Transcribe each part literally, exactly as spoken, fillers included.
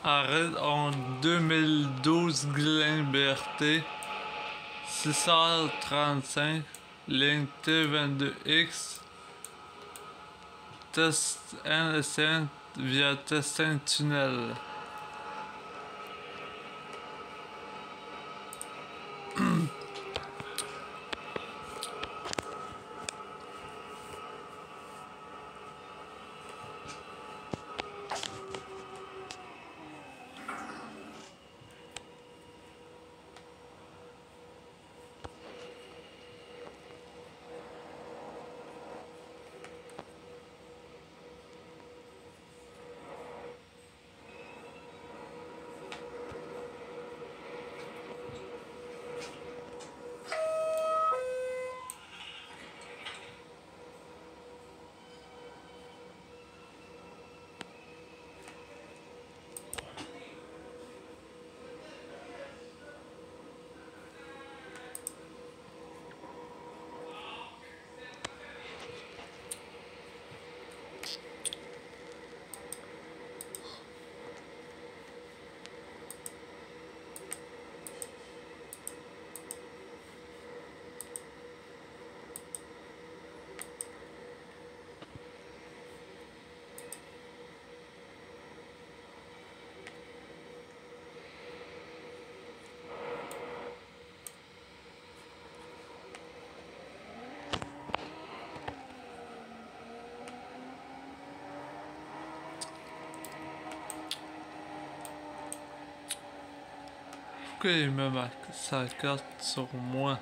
Arrête en deux mille douze Glen B R T six cent trente-cinq ligne T vingt-deux X test N S N via Testin Tunnel. Pourquoi il me met sa carte sur moi?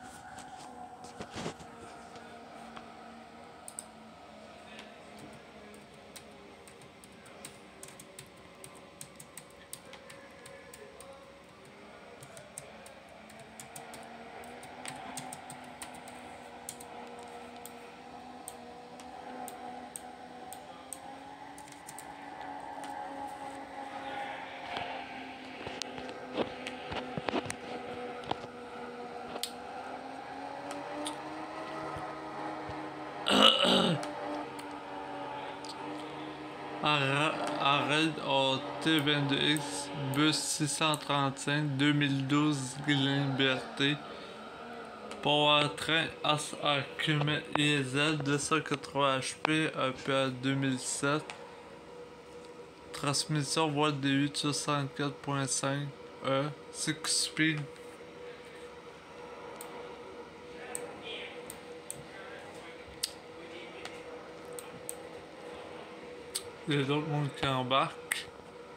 Arrête au T vingt-deux X, bus six cent trente-cinq, deux mille douze Glen B R T, powertrain S A Q M I S L deux cent quatre-vingts H P, E P A deux mille sept, transmission voie D huit soixante-quatre point cinq E, six speed. Il y a d'autres monde qui embarquent.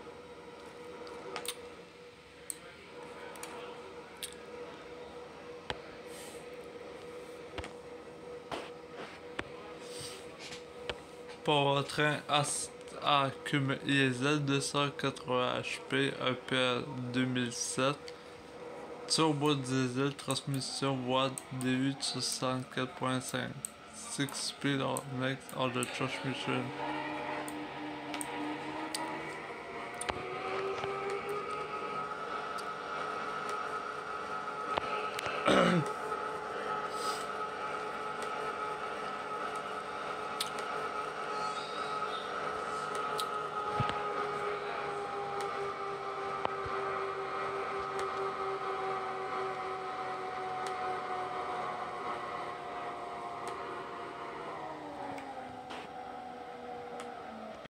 Powertrain S A Q M I S L deux cent quatre-vingts H P, E P A deux mille sept, turbo diesel, transmission voie D huit soixante-quatre point cinq, six speed or next on the transmission.